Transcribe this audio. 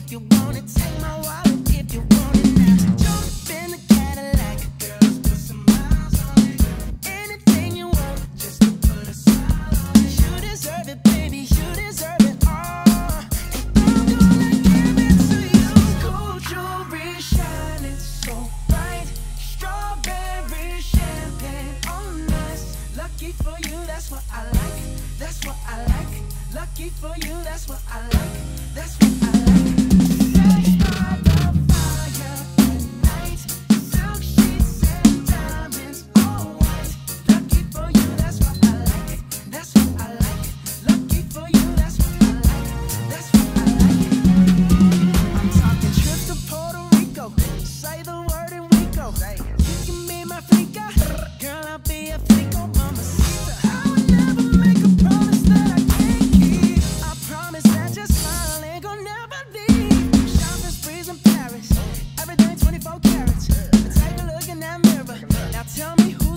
if you want it. Take my wallet if you want it now. Jump in the Cadillac, girls, put some miles on it. Anything you want, just to put a smile on it. You deserve it, baby, you deserve it all. And I'm gonna give it to you. Gold jewelry shining so bright, strawberry champagne on us. Lucky for you, that's what I like. That's what I like. Lucky for you, that's what I like. That's what I like. Sex by the fire at night. Silk sheets and diamonds, all white. Lucky for you, that's what I like. That's what I like. Lucky for you, that's what I like. That's what I like. I'm talking trips to Puerto Rico. Say the word and we go. You can be my flica. Girl, I'll be a flico, mamacita. I would never make a promise that I can't keep. I promise that your smile ain't gonna never leave. Shopping sprees in Paris, everything 24 carats. Take a look in that mirror. Now tell me who